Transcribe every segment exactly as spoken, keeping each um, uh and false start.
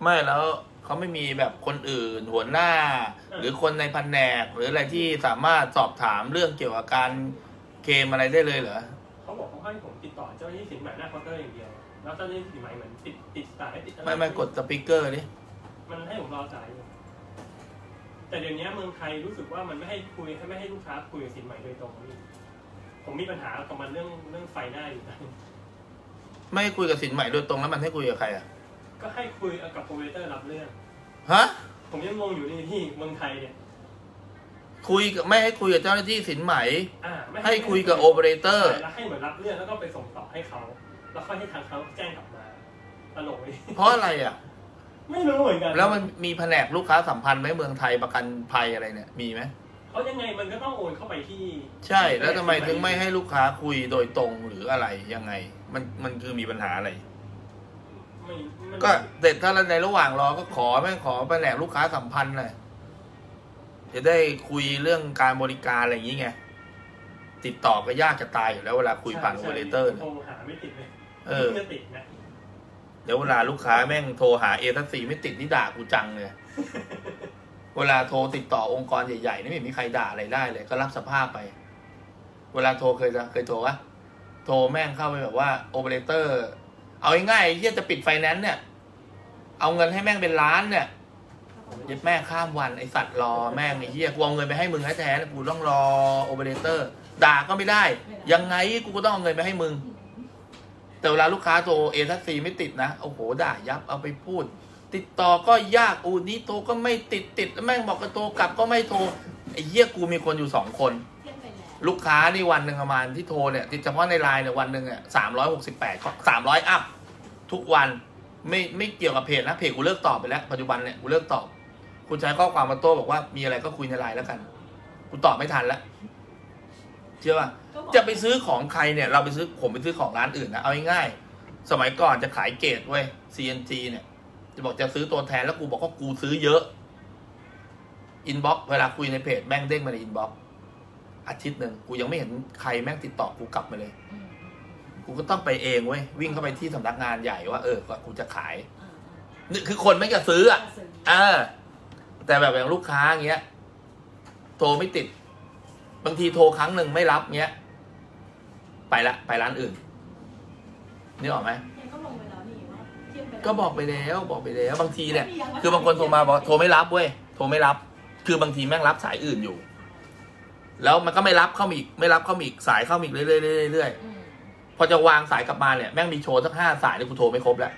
ไม่แล้วเขาไม่มีแบบคนอื่นหัวหน้าหรือคนในแผนกหรืออะไรที่สามารถสอบถามเรื่องเกี่ยวกับการเคลมอะไรได้เลยเหรอเขาบอกเขาให้ผมติดต่อเจ้าหน้าที่สินใหม่หน้าเคาน์เตอร์อย่างเดียวแล้วเจ้าหน้าที่สินใหม่เหมือนติดติดสายติดอะไรไม่ไม่กดสปีกเกอร์ดิมันให้ผมรอสายอยู่แต่เดี๋ยวนี้เมืองไทยรู้สึกว่ามันไม่ให้คุยไม่ให้ลูกค้าคุยกับสินใหม่โดยตรงนี่ผมมีปัญหากับมันเรื่องเรื่องไฟหน้าอยู่นะไม่คุยกับสินใหม่โดยตรงแล้วมันให้คุยกับใครอ่ะก็ให้คุยกับโปรโมเตอร์รับเรื่องฮะผมยังงงอยู่นี่ที่เมืองไทยเนี่ยคุยกับไม่ให้คุยกับเจ้าหน้าที่สินใหม่ให้คุยกับโอเปอเรเตอร์แล้วให้เหมือนรับเรื่องแล้วก็ไปส่งต่อให้เขาแล้วค่อยให้ทางเขาแจ้งกลับมาตลกเลยเพราะอะไรอ่ะไม่รู้เหมือนกันแล้วมันมีแผนกลูกค้าสัมพันธ์ไหมเมืองไทยประกันภัยอะไรเนี่ยมีไหมเพราะยังไงมันก็ต้องโอนเข้าไปที่ใช่แล้วทำไมถึงไม่ให้ลูกค้าคุยโดยตรงหรืออะไรยังไงมันมันคือมีปัญหาอะไรก็เสร็จถ้าในระหว่างรอก็ขอแม่งขอแผนกลูกค้าสัมพันธ์เลยจะได้คุยเรื่องการบริการอะไรอย่างนี้ไงติดต่อก็ยากจะตายอยู่แล้วเวลาคุยผ่านโอเปอเรเตอร์โทรหาไม่ติดเลยเออติดนะเดี๋ยวเวลาลูกค้าแม่งโทรหาเอทัศสีไม่ติดนี่ด่ากูจังเลยเวลาโทรติดต่อองค์กรใหญ่ๆนี่ไม่มีใครด่าอะไรได้เลยก็รับสภาพไปเวลาโทรเคยเคยโทรวะโทรแม่งเข้าไปแบบว่าโอเปอเรเตอร์เอาง่ายๆที่จะปิดไฟแนนซ์เนี่ยเอาเงินให้แม่งเป็นล้านเนี่ยยึดแม่ข้ามวันไอสัตว์รอแม่งไอ้เหี้ยกูเอาเงินไปให้มึงแท้ๆกูต้องรอโอเปอเรเตอร์ด่าก็ไม่ได้ยังไงกูก็ต้องเอาเงินไปให้มึงแต่เวลาลูกค้าโทรเอทัศซีไม่ติดนะโอ้โหด่ายับเอาไปพูดติดต่อก็ยากอูนี้โทรก็ไม่ติดติดแล้วแม่งบอกจะโทรกลับก็ไม่โทรไอ้เหี้ยกูมีคนอยู่สองคนลูกค้านี่วันหนึ่งประมาณที่โทรเนี่ยเฉพาะในไลน์เนี่ยวันหนึ่งเนี่ยสามร้อยหกสิบแปดสามร้อยอัพทุกวันไม่ไม่เกี่ยวกับเพจนะเพจกูเลิกตอบไปแล้วปัจจุบันเนี่ยกูเลิกตอบคุณใช้ข้อความมาโต้บอกว่ามีอะไรก็คุยในไลน์แล้วกันกูตอบไม่ทันแล้วเชื่อป่ะจะไปซื้อของใครเนี่ยเราไปซื้อผมไปซื้อของร้านอื่นนะเอาง่ายๆสมัยก่อนจะขายเกรดเว้ย ซี เอ็น จี เนี่ยจะบอกจะซื้อตัวแทนแล้วกูบอกว่ากูซื้อเยอะอินบ็อกซ์เวลาคุยในเพจแม่งเด้งมาในอินบ็อกซ์อาทิตย์หนึ่งกูยังไม่เห็นใครแม่งติดต่อกูกลับมาเลยกูก็ต้องไปเองเว้ยวิ่งเข้าไปที่สำนักงานใหญ่ว่าเออกูจะขายนี่คือคนไม่จะซื้ออ่ะเออแต่แบบอย่างลูกค้าเงี้ยโทรไม่ติดบางทีโทรครั้งหนึ่งไม่รับเงี้ยไปละไปร้านอื่นนึกออกไหมก็บอกไปแล้วบอกไปแล้วบางทีเนี่ยคือบางคนโทรมาบอกโทรไม่รับเว้ยโทรไม่รับคือบางทีแม่งรับสายอื่นอยู่แล้วมันก็ไม่รับเข้ามีอีกไม่รับเข้ามีอีกสายเข้ามีอีกเรื่อยๆเรื่อยๆพอจะวางสายกลับมาเนี่ยแม่งมีโชว์สักห้าสายเนี่ยกูโทรไม่ครบแล้ว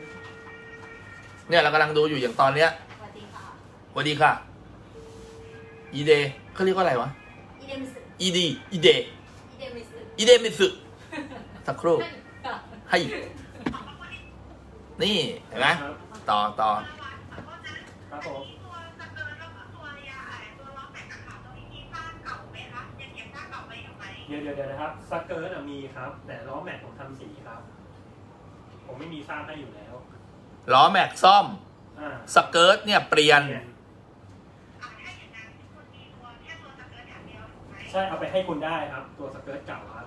เนี่ยเรากำลังดูอยู่อย่างตอนเนี้ยสวัสดีค่ะสวัสดีค่ะอีเดเขาเรียกว่าอะไรวะอีดีอีเดอีเดมิสึสักครู่ให้นี่เห็นไหมต่อต่อครับผมเดี๋ยวเดี๋ยวเดี๋ยวนะครับสเกิร์ตมีครับแต่ล้อแม็กผมทำสีครับผมไม่มีซ่าให้อยู่แล้วล้อแม็กซ่อมสเกิร์ตเนี่ยเปลี่ยนใช่เอาไปให้คุณได้ครับตัวสเกิร์ตเก่าครับ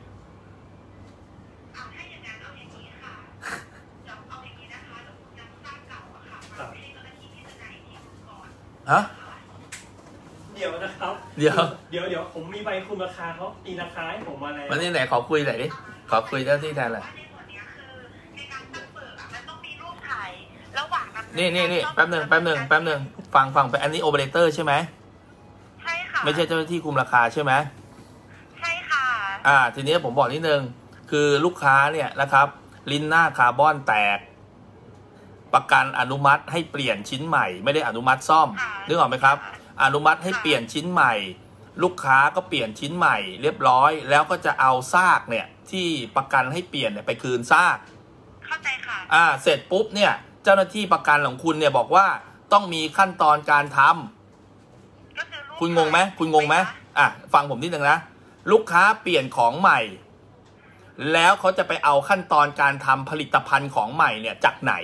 ฮะเดี๋ยวนะครับเดี๋ยวเดี๋ยวเดี๋ยวผมมีใบคุมราคาเขาตีราคาให้ผมมาแล้ววันนี้ไหนขอคุยหน่อยดิขอคุยเจ้าที่แทนเลยนี่นี่นี่แป๊บหนึ่งแป๊บหนึ่งแป๊บหนึ่งฟังฟังไปอันนี้โอเปอเรเตอร์ใช่ไหมใช่ค่ะไม่ใช่เจ้าหน้าที่คุมราคาใช่ไหมใช่ค่ะอ่าทีนี้ผมบอกนิดนึงคือลูกค้าเนี่ยนะครับลิ้นหน้าคาร์บอนแตกประกันอนุมัติให้เปลี่ยนชิ้นใหม่ไม่ได้อนุมัติซ่อมนึกออกไหมครับอนุมัติให้เปลี่ยนชิ้นใหม่ลูกค้าก็เปลี่ยนชิ้นใหม่เรียบร้อยแล้วก็จะเอาซากเนี่ยที่ประกันให้เปลี่ยนเนี่ยไปคืนซากเข้าใจค่ะอ่าเสร็จปุ๊บเนี่ยเจ้าหน้าที่ประกันของคุณเนี่ยบอกว่าต้องมีขั้นตอนการทำก็คือคุณงงไหมคุณงงไหมอ่ะฟังผมนิดนึงนะลูกค้าเปลี่ยนของใหม่แล้วเขาจะไปเอาขั้นตอนการทำผลิตภัณฑ์ของใหม่เนี่ยจากไหน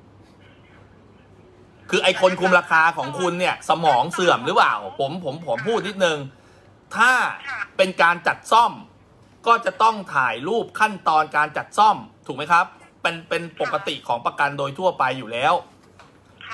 คือไอคนคุมราคาของคุณเนี่ยสมองเสื่อมหรือเปล่าผมผมผมพูดนิดนึงถ้าเป็นการจัดซ่อมก็จะต้องถ่ายรูปขั้นตอนการจัดซ่อมถูกไหมครับเป็นเป็นปกติของประกันโดยทั่วไปอยู่แล้ว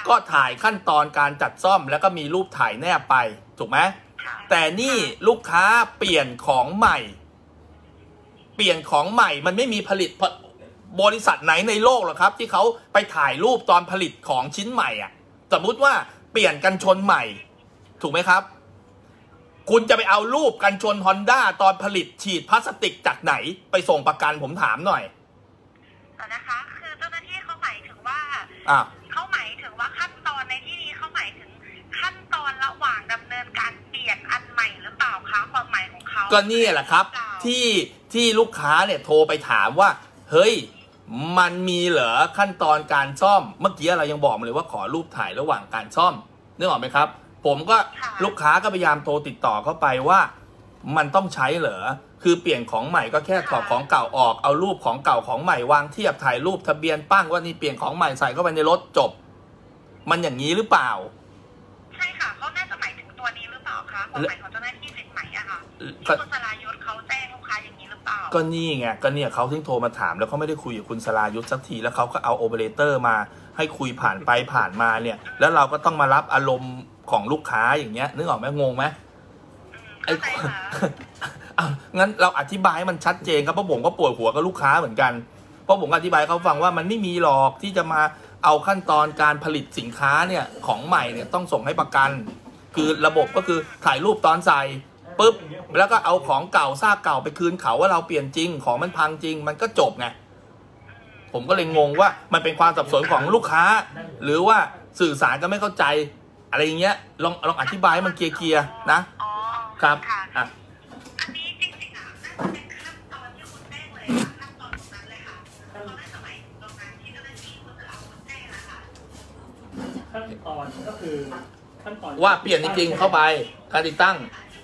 ก็ถ่ายขั้นตอนการจัดซ่อมแล้วก็มีรูปถ่ายแนบไปถูกไหมแต่นี่ลูกค้าเปลี่ยนของใหม่เปลี่ยนของใหม่มันไม่มีผลิตบริษัทไหนในโลกหรอกครับที่เขาไปถ่ายรูปตอนผลิตของชิ้นใหม่อ่ะสมมุติว่าเปลี่ยนกันชนใหม่ถูกไหมครับคุณจะไปเอารูปกันชน Honda ตอนผลิตฉีดพลาสติกจากไหนไปส่งประกันผมถามหน่อยแต่นะคะคือเจ้าหน้าที่เขาหมายถึงว่าอ่ะเขาหมายถึงว่าขั้นตอนในที่นี้เขาหมายถึงขั้นตอนระหว่างดำเนินการเปลี่ยนอันใหม่หรือเปล่าคะความหมายของเขาก็นี่แหละครับที่ที่ลูกค้าเนี่ยโทรไปถามว่าเฮ้ยมันมีเหรอขั้นตอนการซ่อมเมื่อกี้เรายังบอกมาเลยว่าขอรูปถ่ายระหว่างการซ่อมนึกออกไหมครับผมก็ลูกค้าก็พยายามโทรติดต่อเข้าไปว่ามันต้องใช้เหรอคือเปลี่ยนของใหม่ก็แค่ถอดของเก่าออกเอารูปของเก่าของใหม่วางเทียบถ่ายรูปทะเบียนปั้งว่านี่เปลี่ยนของใหม่ใส่เข้าไปในรถจบมันอย่างนี้หรือเปล่าใช่ค่ะเขาน่าจะหมายถึงตัวนี้หรือเปล่าคะความหมายของเจ้าหน้าที่สินใหม่อะค่ะที่คุณสรายุทธเขาแจ้งลูกค้าอย่างนี้หรือเปล่าก็นี่ไงก็เนี่ยเขาถึงโทรมาถามแล้วเขาไม่ได้คุยกับคุณสรายุทธสักทีแล้วเขาก็เอาโอเปอเรเตอร์มาให้คุยผ่านไปผ่านมาเนี่ยแล้วเราก็ต้องมารับอารมณ์ของลูกค้าอย่างเงี้ยนึกออกไหมงงไหมไอ้เอางั้นเราอธิบายให้มันชัดเจนครับเพราะผมก็ปวดหัวกับลูกค้าเหมือนกันเพราะผมอธิบายเขาฟังว่ามันไม่มีหรอกที่จะมาเอาขั้นตอนการผลิตสินค้าเนี่ยของใหม่เนี่ยต้องส่งให้ประกันคือระบบก็คือถ่ายรูปตอนใส่ปุ๊บแล้วก็เอาของเก่าซากเก่าไปคืนเขาว่าเราเปลี่ยนจริงของมันพังจริงมันก็จบไงผมก็เลยงงว่ามันเป็นความสับสนของลูกค้าหรือว่าสื่อสารก็ไม่เข้าใจอะไรอย่างเงี้ยลองลองอธิบายให้มันเคลียร์ๆนะครับอ่ะอันนี้จริงๆอ่ะน่าจะเป็นขั้นตอนที่คุณแจ้งเลยค่ะขั้นตอนตรงนั้นเลยค่ะเขาน่าจะหมายถึงตรงนั้นที่เจ้าหน้าที่คุณจะเอาคุณแจ้งนะคะขั้นตอนก็คือขั้นตอนว่าเปลี่ยนจริงๆเข้าไปการติดตั้ง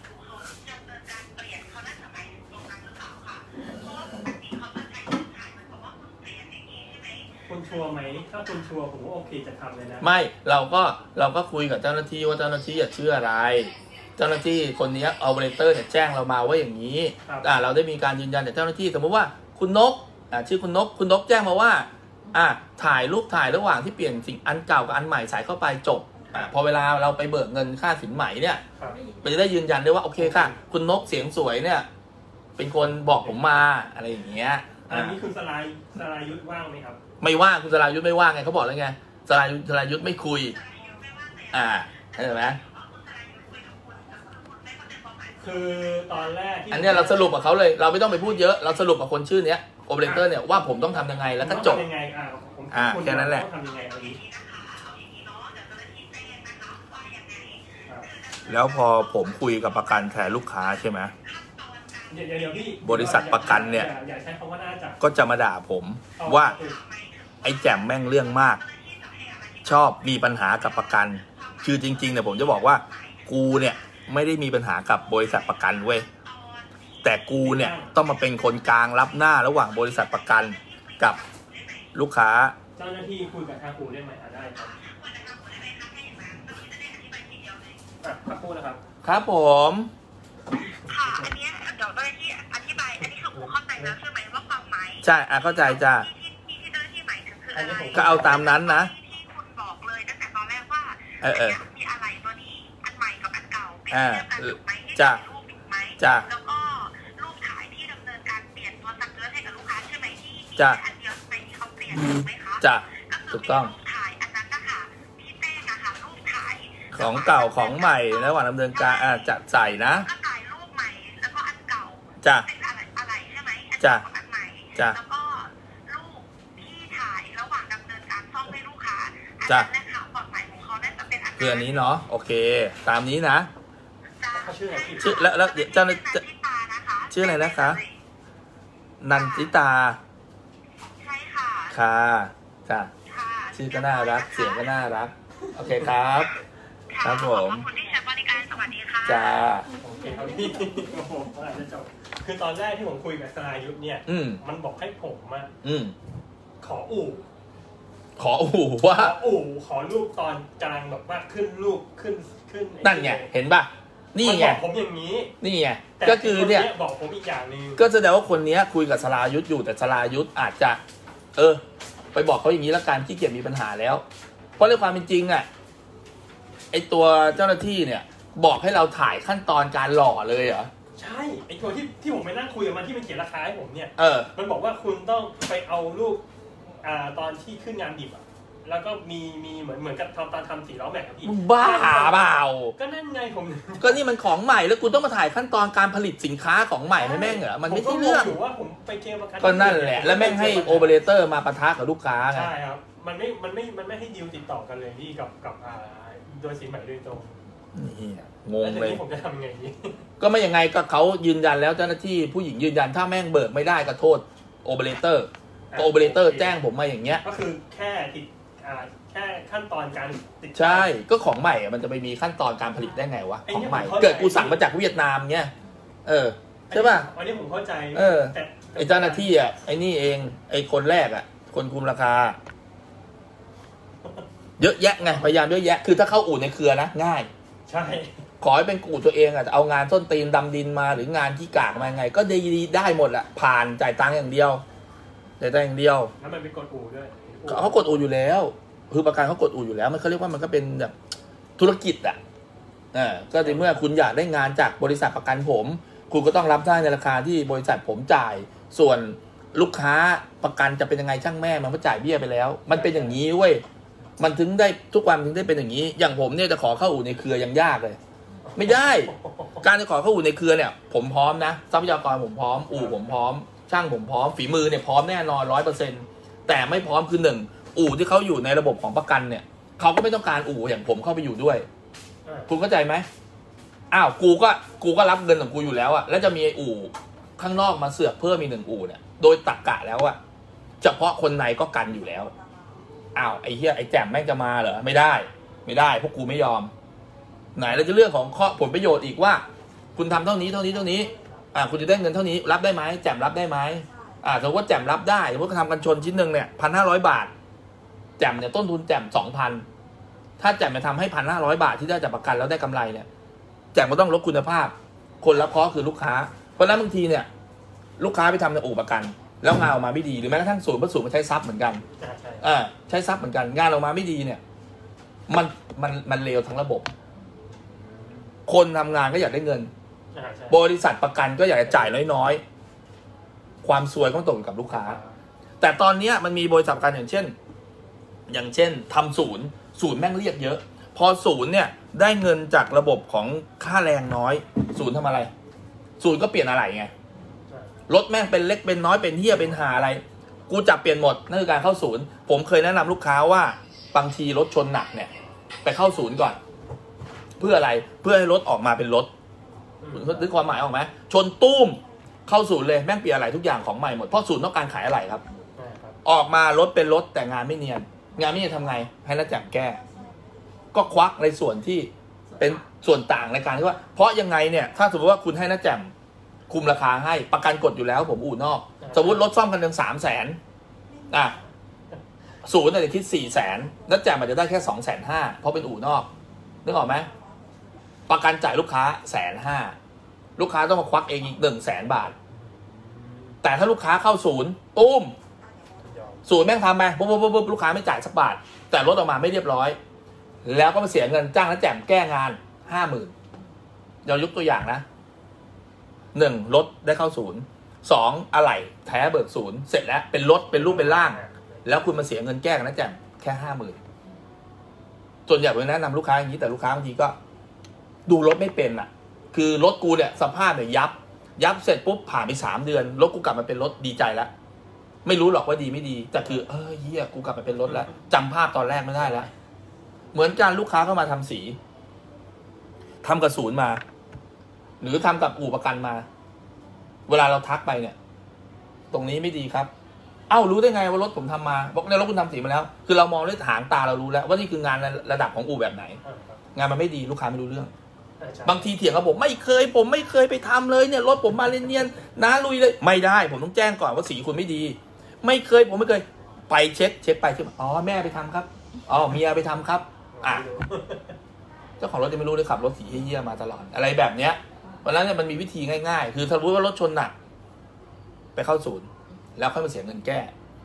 คุณชัวร์ไหมถ้าคุณชัวร์ผมว่าโอเคจะทำเลยนะไม่เราก็เราก็คุยกับเจ้าหน้าที่ว่าเจ้าหน้าที่อย่าเชื่ออะไรเจ้าหน้าที่คนนี้โอเปอเรเตอร์เนี่ยแจ้งเรามาว่าอย่างนี้อ่าเราได้มีการยืนยันจากเจ้าหน้าที่สมมติว่าคุณนกอ่าชื่อคุณนกคุณนกแจ้งมาว่าอ่าถ่ายรูปถ่ายระหว่างที่เปลี่ยนสิ่งอันเก่ากับอันใหม่ใส่เข้าไปจบอ่าพอเวลาเราไปเบิกเงินค่าสินใหม่เนี่ยมันจะได้ยืนยันได้ว่าโอเคค่ะคุณนกเสียงสวยเนี่ยเป็นคนบอกผมมาอะไรอย่างเงี้ยอันนี้คุณสลายสลายุทธว่างไหมครับไม่ว่างคุณสรายุทธไม่ว่างไงเขาบอกแล้วไงสรายุทธสรายุทธไม่คุยอ่าเห็นไหมคือตอนแรกอันนี้เราสรุปกับเขาเลยเราไม่ต้องไปพูดเยอะเราสรุปกับคนชื่อเนี้ยโอเปอเรเตอร์เนี่ยว่าผมต้องทำยังไงแล้วก็จบอ่าแค่นั้นแหละแล้วพอผมคุยกับประกันแทนลูกค้าใช่ไหมบริษัทประกันเนี่ยก็จะมาด่าผมว่าไอ้แจ่มแม่งเรื่องมากชอบมีปัญหากับประกันคือจริงๆเนี่ยผมจะบอกว่ากูเนี่ยไม่ได้มีปัญหากับบริษัทประกันเว้ยแต่กูเนี่ยต้องมาเป็นคนกลางรับหน้าระหว่างบริษัทประกันกับลูกค้าเจ้าหน้าที่คุยกับทางกูได้ไหมได้ครับครับพูดนะครับครับผมค่ะอันนี้เดี๋ยวเจ้าหน้าที่อธิบายอันนี้คือกูเข้าใจแล้วใช่ไหมว่าความหมายใช่อ่ะเข้าใจจ้ะที่ที่เจ้าหน้าที่หมายถึงคืออะไรก็เอาตามนั้นนะที่คุณบอกเลยตั้งแต่ตอนแรกว่าเออเออมีอะไรตัวนี้อันใหม่กับอันเก่าเป็นอ่าเทียบกันถูกไหมที่จ้ะรูปถูกไหมจ้ะแล้วก็รูปถ่ายที่ดำเนินการเปลี่ยนตัวซักเกอร์ให้กับลูกค้าใช่ไหมที่จ้ะอันเดียวในที่เขาเปลี่ยนถูกไหมคะจ้ะถูกต้องรูปถ่ายอันนั้นนะคะที่แจ้งนะคะรูปถ่ายของเก่าของใหม่ระหว่างดำเนินการอ่าจะใส่นะก็ถ่ายรูปใหม่แล้วก็อันเก่าจ้ะเป็นอะไรอะไรใช่ไหมจ้ะอันใหม่จ้ะแล้วก็รูปที่ถ่ายระหว่างดำเนินการซ่อมให้ลูกค้าอันจ้ะนั้นนะคะความหมายของเขาน่าจะเป็นอันคืออันนี้เนาะโอเคตามนี้นะชื่ออะไรชื่อแล้วแล้วเจ้าหน้าที่ชื่ออะไรนะคะนันทิตาใช่ค่ะค่ะจ้ะชื่อก็น่ารักเสียงก็น่ารักโอเคครับครับผมขอบคุณที่ใช้บริการสวัสดีค่ะจ้าโอเคครับพี่โอ้โหอาจจะจบคือตอนแรกที่ผมคุยกับสรายุทธเนี่ยมันบอกให้ผมมาขออู่ขออู่ว่าขออู่ขอรูปตอนกลางแบบว่าขึ้นรูปขึ้นขึ้นนั่นไงเห็นป่ะนี่ไงบอกผมอย่างนี้นี่ไงก็คือเนี่ยบอกผมอีกอย่างนึงก็แสดงว่าคนนี้คุยกับสรายุทธอยู่แต่สรายุทธอาจจะเออไปบอกเขาอย่างนี้ละกันที่เกียรมีปัญหาแล้วเพราะในความเป็นจริงอ่ะไอตัวเจ้าหน้าที่เนี่ยบอกให้เราถ่ายขั้นตอนการหล่อเลยเหรอใช่ไอตัวที่ที่ผมไปนั่งคุยกับมันที่มันเขียนราคาให้ผมเนี่ยเออมันบอกว่าคุณต้องไปเอารูปอ่าตอนที่ขึ้นงานดิบอ่ะแล้วก็มีมีเหมือนเหมือนกับทำตอนทำสีล้อแม็กกับพี่บ้าเปล่าก็นั่นไงผมก็นี่มันของใหม่แล้วกูต้องมาถ่ายขั้นตอนการผลิตสินค้าของใหม่ให้แม่งเหรอมันไม่ใช่เรื่องผมก็งงอยู่ว่าผมไปเคลมประกันก็นั่นแหละแล้วแม่งให้โอเปอเรเตอร์มาปะทะกับลูกค้าไงใช่ครับมันไม่มันไม่มันไม่ให้ดีลติดต่อกันเลยพี่กับกับอ่าโดยสินใหม่โดยตรงนี่งงเลยผมจะทำยังไงดีก็ไม่ยังไงก็เขายืนยันแล้วเจ้าหน้าที่ผู้หญิงยืนยันถ้าแม่งเบิกไม่ได้ก็โทษโอเปอเรเตอร์โอเปอเรเตอร์แจ้งผมมาอย่างเงี้ยก็คือแค่ติดอ่าแค่ขั้นตอนการติดใช่ก็ของใหม่มันจะไปมีขั้นตอนการผลิตได้ไงวะของใหม่เกิดกูสั่งมาจากเวียดนามเงี้ยเออใช่ป่ะอันนี้ผมเข้าใจเออไอ้เจ้าหน้าที่อ่ะไอ้นี่เองไอ้คนแรกอ่ะคนคุมราคาเยอะแยะไงพยายามเยอะแยะคือถ้าเข้าอู่ในเครือนะง่ายใช่ขอให้เป็นอู่ตัวเองอ่ะเอางานต้นตีนดำดินมาหรืองานที่กากมาไงก็ได้ได้หมดแหละผ่านจ่ายตังค์อย่างเดียวจ่ายตังค์อย่างเดียวแล้วมันเป็นกดอู่ด้วยเขากดอู่อยู่แล้วคือประกันเขากดอู่อยู่แล้วมันเขาเรียกว่ามันก็เป็นแบบธุรกิจอ่ะอ่าก็ในเมื่อคุณอยากได้งานจากบริษัทประกันผมคุณก็ต้องรับได้ในราคาที่บริษัทผมจ่ายส่วนลูกค้าประกันจะเป็นยังไงช่างแม่มันก็จ่ายเบี้ยไปแล้วมันเป็นอย่างนี้เว้ยมันถึงได้ทุกวันถึงได้เป็นอย่างนี้อย่างผมเนี่ยจะขอเข้าอู่ในเครือยังยากเลยไม่ได้การจะขอเข้าอู่ในเครือเนี่ยผมพร้อมนะทรัพยากรผมพร้อมอู่ผมพร้อมช่างผมพร้อมฝีมือเนี่ยพร้อมแน่นอนร้อยเปอร์เซ็นต์แต่ไม่พร้อมคือหนึ่งอู่ที่เขาอยู่ในระบบของประกันเนี่ยเขาก็ไม่ต้องการอู่อย่างผมเข้าไปอยู่ด้วยคุณเข้าใจไหมอ้าวกูก็กูก็รับเงินของกูอยู่แล้วอะแล้วจะมีอู่ข้างนอกมาเสือกเพิ่มมีหนึ่งอู่เนี่ยโดยตรรกะแล้วอะเฉพาะคนในก็กันอยู่แล้วอ้าวไอ้เหี้ยไอ้แจ่มแม่งจะมาเหรอไม่ได้ไม่ได้พวกกูไม่ยอมไหนเราจะเรื่องของข้อผลประโยชน์อีกว่าคุณทำเท่านี้เท่านี้เท่านี้อ่าคุณจะได้เงินเท่านี้รับได้ไหมแจ่มรับได้ไหมอ่าสมมติว่าแจ่มรับได้สมมติทำกันชนชิ้นหนึ่งเนี่ยพันห้าร้อยบาทแจ่มเนี่ยต้นทุนแจ่มสองพันถ้าแจ่มมาทำให้พันห้าร้อยบาทที่ได้จากประกันแล้วได้กำไรเนี่ยแจ่มก็ต้องลดคุณภาพคนรับเคราะห์คือลูกค้าเพราะนั้นบางทีเนี่ยลูกค้าไปทำในอู่ประกันแล้วงานออกมาไม่ดีหรือแม้กระทั่งศูนย์ประสูนย์มันใช้ทรัพย์เหมือนกันอ่าใช้ทรัพย์เหมือนกันงานออกมาไม่ดีเนี่ยมันมันมันเลวทั้งระบบคนทำงานก็อยากได้เงินบริษัทประกันก็อยากจะจ่ายน้อยๆความซวยก็ตกกับลูกค้าแต่ตอนนี้มันมีบริษัทประกันอย่างเช่นอย่างเช่นทำศูนย์ศูนย์แม่งเรียกเยอะพอศูนย์เนี่ยได้เงินจากระบบของค่าแรงน้อยศูนย์ทำอะไรศูนย์ก็เปลี่ยนอะไรไงรถแม่งเป็นเล็กเป็นน้อยเป็นเหี้ยเป็นหาอะไรกูจับเปลี่ยนหมดนั่นคือการเข้าศูนย์ผมเคยแนะนำลูกค้าว่าบางทีรถชนหนักเนี่ยไปเข้าศูนย์ก่อนเพื่ออะไรเพื่อให้รถออกมาเป็นรถนึกความหมายออกไหมชนตุ้มเข้าศูนย์เลยแม่งเปลี่ยนอะไรทุกอย่างของใหม่หมดเพราะศูนย์ต้องการขายอะไรครับออกมารถเป็นรถแต่งานไม่เนียนงานไม่เนียนทำไงให้นักแจ่มแก้ก็ควักในส่วนที่เป็นส่วนต่างในการที่ว่าเพราะยังไงเนี่ยถ้าสมมติว่าคุณให้นักแจ่มคุมราคาให้ประกันกดอยู่แล้วผมอู่นอกสมมติรถซ่อมกันเดือนสามแสนอ่ะศูนย์อาจจะคิดสี่แสนนักแจ่มอาจจะได้แค่สองแสนห้าเพราะเป็นอู่นอกนึกออกไหมประกันจ่ายลูกค้าแสนห้าลูกค้าต้องมาควักเองอีกหนึ่งแสนบาทแต่ถ้าลูกค้าเข้าศูนย์ตุ้มศูนย์แม่งทำไปปุ๊บปุ๊บปุ๊บลูกค้าไม่จ่ายสักบาทแต่รถออกมาไม่เรียบร้อยแล้วก็มาเสียเงินจ้างนักแจ่มแก้งานห้าหมื่นเรายกตัวอย่างนะหนึ่งรถได้เข้าศูนย์สองอะไหล่แท้เบิกศูนย์เสร็จแล้วเป็นรถเป็นรูปเป็นร่างแล้วคุณมาเสียเงินแก้กันนักแจ่มแค่ห้าหมื่นส่วนใหญ่ผมแนะนำลูกค้าอย่างนี้แต่ลูกค้าบางทีก็ดูรถไม่เป็นอ่ะคือรถกูเนี่ยสภาพเนี่ยยับยับเสร็จปุ๊บผ่านไปสามเดือนรถกูกลับมาเป็นรถดีใจแล้วไม่รู้หรอกว่าดีไม่ดีแต่คือเออเฮียกูกลับมาเป็นรถแล้วจำภาพตอนแรกไม่ได้แล้วเหมือนกันลูกค้าเข้ามาทำสีทำกับศูนย์มาหรือทำกับอู่ประกันมาเวลาเราทักไปเนี่ยตรงนี้ไม่ดีครับเอ้ารู้ได้ไงว่ารถผมทำมาบอกในรถคุณทำสีมาแล้วคือเรามองด้วยหางตาเรารู้แล้วว่านี่คืองานระดับของอู่แบบไหนงานมันไม่ดีลูกค้าไม่รู้เรื่องบางทีเถียงกับผมไม่เคยผมไม่เคยไปทำเลยเนี่ยรถผมมาเนียนๆนะลุยเลยไม่ได้ผมต้องแจ้งก่อนว่าสีคุณไม่ดีไม่เคยผมไม่เคยไปเช็คเช็คไปเช็คอ๋อแม่ไปทำครับอ๋อเมียไปทำครับอ่ะเจ้าของรถจะไม่รู้เลยขับรถสีเหี้ยมาตลอดอะไรแบบเนี้ยเพราะฉะนั้นเนี่ยมันมีวิธีง่ายๆคือถ้ารู้ว่ารถชนหนักไปเข้าศูนย์แล้วค่อยมาเสียเงินแก้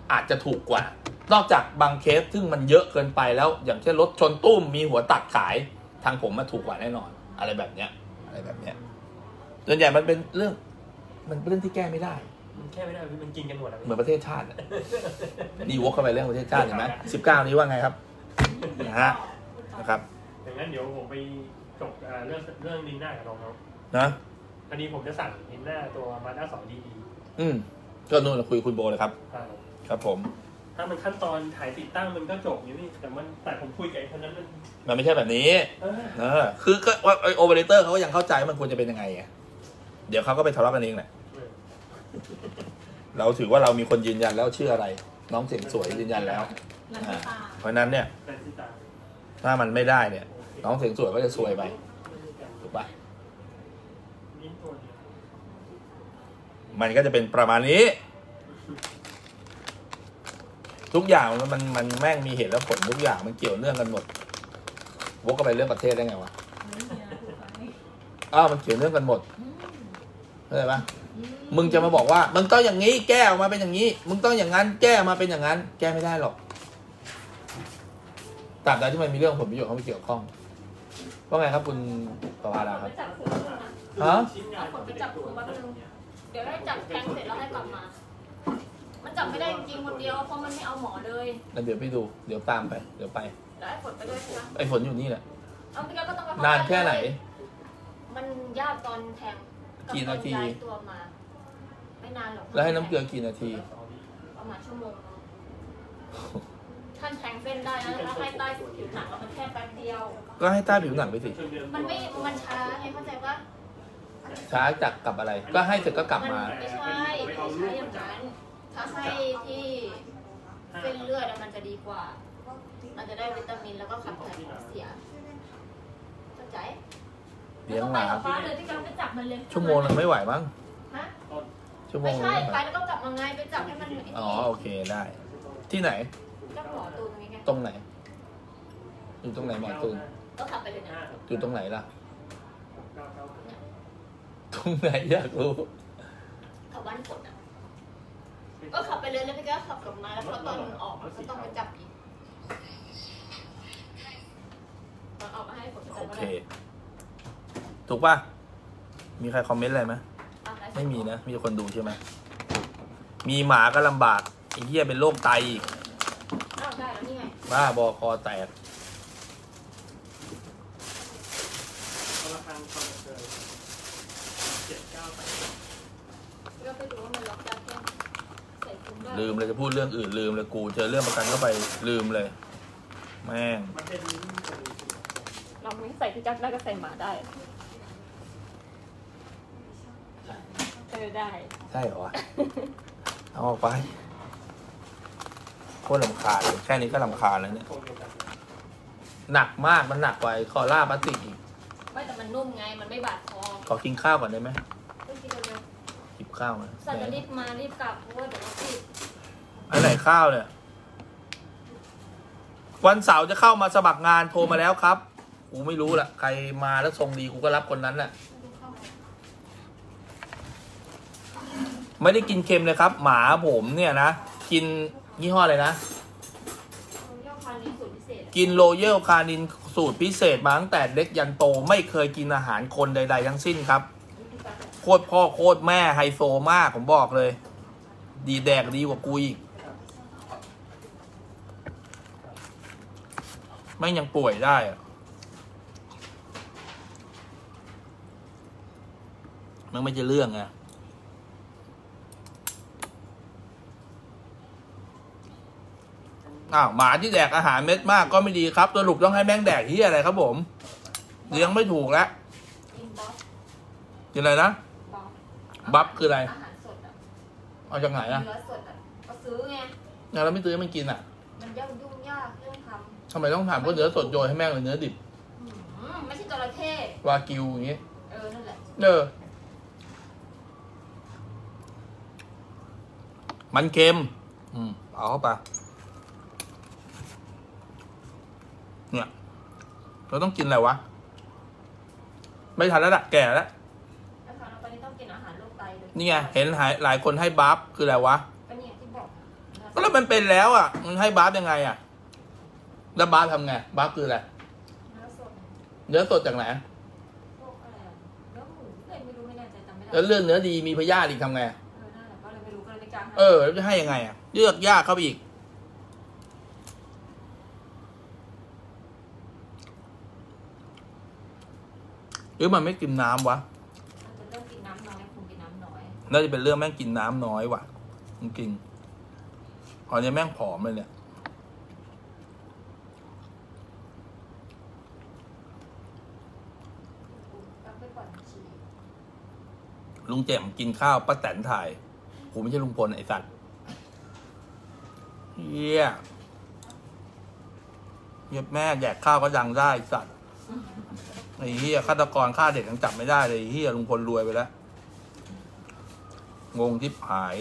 อาจจะถูกกว่า นอกจากบางเคสซึ่งมันเยอะเกินไปแล้วอย่างเช่นรถชนตุ้มมีหัวตัดขายทางผมมาถูกกว่าแน่นอนอะไรแบบเนี้ยอะไรแบบเนี้ยส่วนใหญ่มันเป็นเรื่องมันเป็นเรื่องที่แก้ไม่ได้มันแค่ไม่ได้มันกินกันหมดแล้วเหมือนประเทศชาติอะนี่วกเข้าไปเรื่องประเทศชาติเห็นไหมสิบเก้านี้ว่าไงครับนะฮะนะครับอย่างนั้นเดี๋ยวผมไปจบเรื่องเรื่องลินหน้ากับน้องเขานะอันนี้ผมจะสั่งลินหน้าตัวมาด้าสองดีดีอืมก็นู่นเราคุยคุณโบเลยครับครับผมถ้ามันขั้นตอนถ่ายติดตั้งมันก็จบอยู่นี่แต่มันแต่ผมคุยกับไอ้คนนั้นมันมันไม่ใช่แบบนี้เออเออคือก็ว่าไอโอเปอเรเตอร์เขาก็ยังเข้าใจมันควรจะเป็นยังไงไงเดี๋ยวเขาก็ไปทะเลาะกันเองแหละเราถือว่าเรามีคนยืนยันแล้วชื่ออะไร น้องเสียงสวยยืนยันแล้วอ่าเพราะนั้นเนี่ยถ้ามันไม่ได้เนี่ย น้องเสียงสวยก็จะซวยไปถูกปะมันก็จะเป็นประมาณนี้ ทุกอย่างมันมันมันแม่งมีเหตุและผลทุกอย่างมันเกี่ยวเนื่องกันหมดวกกันไปเรื่องประเทศได้ไงวะอ้าวมันเกี่ยวเนื่องกันหมดเข้าใจปะมึงจะมาบอกว่ามึงต้องอย่างนี้แก้ออกมาเป็นอย่างนี้มึงต้องอย่างนั้นแก้ออกมาเป็นอย่างนั้นแก้ไม่ได้หรอกตราบใดที่มันมีเรื่องผลประโยชน์เข้ามาเกี่ยวข้องว่าไงครับคุณประภาดาครับฮะเอาคนไปจับคุมแป๊บนึงเดี๋ยวให้จับแทงเสร็จแล้วให้กลับมามันจับไม่ได้จริงคนเดียวเพราะมันไม่เอาหมอเลยแล้วเดี๋ยวพี่ดูเดี๋ยวตามไปเดี๋ยวไปแล้วไอ้ฝนไปด้วยใช่ไหมไอ้ฝนอยู่นี่แหละเอาไปแล้วก็ต้องไปนานแค่ไหนมันยากตอนแทงกี่นาทีย้ายตัวมาไม่นานหรอกแล้วให้น้ำเกลือกี่นาทีประมาณชั่วโมงท่านแทงเส้นได้นะแล้วให้ใต้ผิวหนังมันแค่แป๊บเดียวก็ให้ใต้ผิวหนังไปสิมันไม่มันช้าไงเข้าใจปะช้าจากกลับอะไร ก็ให้เสร็จก็กลับมาไม่ใช่ไม่ใช่อย่างนั้นถ้าให้ที่เส้นเลือดมันจะดีกว่า มันจะได้วิตามินแล้วก็ขับถ่ายของเสียเข้าใจเลี้ยงหมาฟ้าเลยที่กำลังไปจับมันเลยชั่วโมงนึงไม่ไหวมั้งฮะชั่วโมไม่งนึงใช่ไม่ไหไปวแล้วก็กลับมาไงไปจับให้มันอ๋อโอเคได้ ที่ไหนก็หมอตูนไงไงตรงไหน อยู่ตรงไหนหมอตูนก็ขับไปเลยนะอยู่ตรงไหนล่ะ ตรงไหนอยากรู้ขับบ้านฝนอ่ะก็ขับไปเลยแล้วพี่ก็ขับกลับมาแล้วพอตอนออกก็ต้องไปจับอีกตอนออกมาให้ฝนโอเค ถูกป่ะ มีใครคอมเมนต์อะไรไหมไม่มีนะ มีคนดูใช่ไหม มีหมาก็ลำบากไอ้เหี้ยเป็นโรคไตอีกอ้าวได้แล้วนี่ไงบ้าบอคอแตกราคาคอนเสิร์ตเจ็ดเก้าแปดก็ไปดูว่ามันล็อกได้แค่ใส่คุ้มได้ลืมเลยจะพูดเรื่องอื่นลืมเลยกูเจอเรื่องประกันเข้าไปลืมเลย แม่งมันเป็นเราไม่ใส่ที่จักรได้ก็ใส่หมาได้เออได้ใช่เหรอวะ เอาออกไปโคตรลำคาญเลยแค่นี้ก็ลำคาญแล้วเนี่ยโครงเดียวกันหนักมากมันหนักกว่าไอ้คอล่าพลาสติกอีกไม่แต่มันนุ่มไงมันไม่บาดคอขอกินข้าวก่อนได้ไหมต้องกินเร็วหยิบข้าวมาๆสัตว์จะรีบมารีบกลับเพราะว่าเดี๋ยวเราติดอันไหนข้าวเนี่ย วันเสาร์จะเข้ามาสมัครงานโทรมาแล้วครับกูไม่รู้แหละใครมาแล้วทรงดีกูก็รับคนนั้นแหละไม่ได้กินเค็มเลยครับ หมาผมเนี่ยนะกินยี่ห้ออะไรนะยอดพันนี้สูตรพิเศษกินโรเยลคานินสูตรพิเศษมาตั้งแต่เล็กยันโตไม่เคยกินอาหารคนใดๆทั้งสิ้นครับ โคตรพ่อโคตรแม่ไฮโซมากผมบอกเลย ดีแดกดีกว่ากูอีกไม่ยังป่วยได้อะมันไม่ใช่เรื่องไงอ้าวหมาที่แดกอาหารเม็ดมากก็ไม่ดีครับสรุปต้องให้แม่งแดกที่อะไรครับผมเลี้ยงไม่ถูกแล้วกินบ๊อบกินอะไรนะบ๊อบบัฟคืออะไรอาหารสดอ่ะเอาจากไหนอะเนื้อสดอ่ะก็ซื้อไงงั้นเราไม่ซื้อให้มันกินอะมันยุ่งยุ่งยากเรื่องททำไมต้องถามก็เนื้อสดโยนให้แม่งเลยเนื้อดิบำอืมไม่ใช่จระเข้วากิวอย่างงี้เออนั่นแหละเออมันเค็ม อืมเอาเข้าไปเนี่ยเราต้องกินอะไรวะไม่ทันแล้วละแก่แล้วแล้วคราวนี้ต้องกินอาหารโรคไตเลยนี่ไงเห็นหายหลายคนให้บัฟคืออะไรวะก็เนี่ยที่บอกแล้วมันเป็นแล้วอ่ะมันให้บาสยังไงอ่ะแล้วบาสทำไงบาสคืออะไรเนื้อสดเนื้อสดจากไหนพวกอะไรอะเนื้อหมูเลยไม่รู้ไม่แน่ใจจำไม่ได้แล้วเรื่องเนื้อดีมีพยาธิอีกทำไงเออนั่นแหละก็เลยไม่รู้ก็เลยไม่กล้าให้เออแล้วจะให้ยังไงอ่ะเลือกยากเข้าไปอีกหรือมันไม่กินน้ำวะอาจจะเริ่มกินน้ำน้อยคงกินน้ำน้อยน่าจะเป็นเรื่องแม่งกินน้ำน้อยว่ะจริงๆตอนนี้แม่งผอมเลยเนี่ยลุงแจ่มกินข้าวป้าแตนถ่ายกูไม่ใช่ลุงพลไอ้สัตว์เฮียเฮียแม่แดกข้าวก็ยังได้ไอ้สัตว์ไอ้เฮียฆาตกรฆ่าเด็กยังจับไม่ได้เลยไอ้เฮียลุงพลรวยไปแล้วงงทิพหาย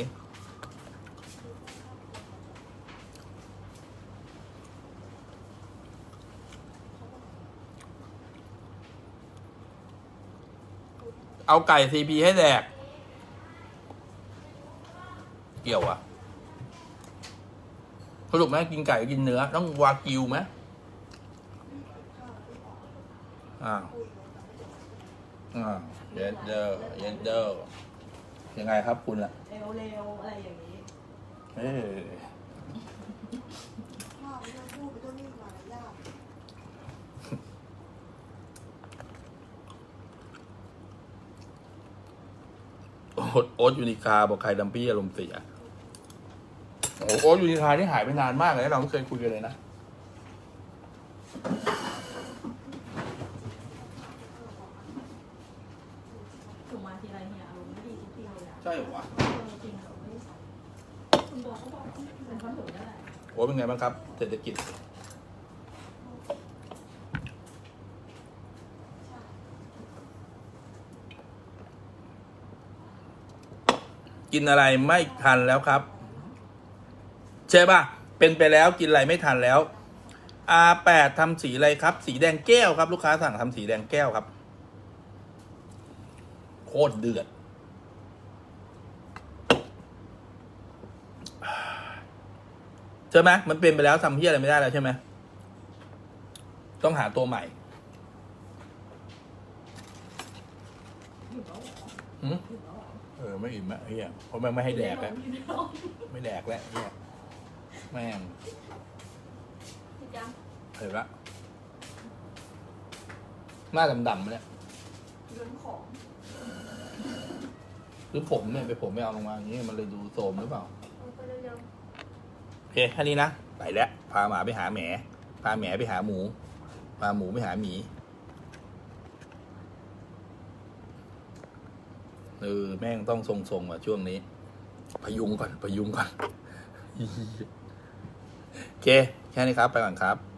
เอาไก่ซีพีให้แดกเกี่ยวอะสรุปไหมกินไก่กินเนื้อต้องวากิวไหมอ้าวอ้าวเยนเดอร์เยนเดอร์ยังไงครับคุณล่ะเร็วๆอะไรอย่างนี้เอ้ยข้าวไม่ต้องพูดไม่ต้องรีบมารยาทโอ๊ตโอ๊ตยูนิคาบอกใครดัมปี้อารมณ์เสียโอ้โอ๊ตยูนิคาที่หายไปนานมากเลยเราไม่เคยคุยกันเลยนะถูกมาทีไรเนี่ยอารมณ์ไม่ดีทุกทีเลยอะใช่หรอวะจริงๆอารมณ์ไม่ดีคุณบอกเขาบอกเป็นคนถูกนั่นแหละโอ๊ตเป็นไงบ้างครับเศรษฐกิจกินอะไรไม่ทันแล้วครับใช่ป่ะเป็นไปแล้วกินอะไรไม่ทันแล้ว อาร์ แปด ทำสีอะไรครับสีแดงแก้วครับลูกค้าสั่งทำสีแดงแก้วครับโคตรเดือดใช่ไหมมันเป็นไปแล้วทำเพี้ยอะไรไม่ได้แล้วใช่ไหมต้องหาตัวใหม่หืมเออไม่อิ่มอะเฮียเพราะมันไม่ให้แดกแล้วไม่แดกแล้วเฮียแม่งพี่จังเห็นละหน้าดำๆเนี่ยเรื่องของหรือผมเนี่ยไปผมไม่เอาลงมาอย่างนี้มันเลยดูโทรมหรือเปล่าเอาไปเร็วโอเคแค่นี้นะไปแล้วพาหมาไปหาแหมพาแหมไปหาหมูพาหมูไปหาหมีเออแม่งต้องทรงๆว่ะช่วงนี้พยุงก่อนพยุงก่อนโอเคแค่นี้ครับไปก่อนครับ